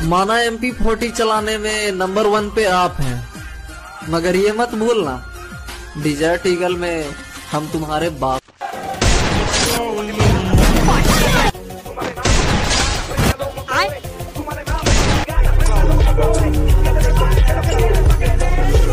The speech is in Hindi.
माना MP40 चलाने में नंबर 1 पे आप हैं, मगर ये मत भूलना डिजर्ट ईगल में हम तुम्हारे बाप।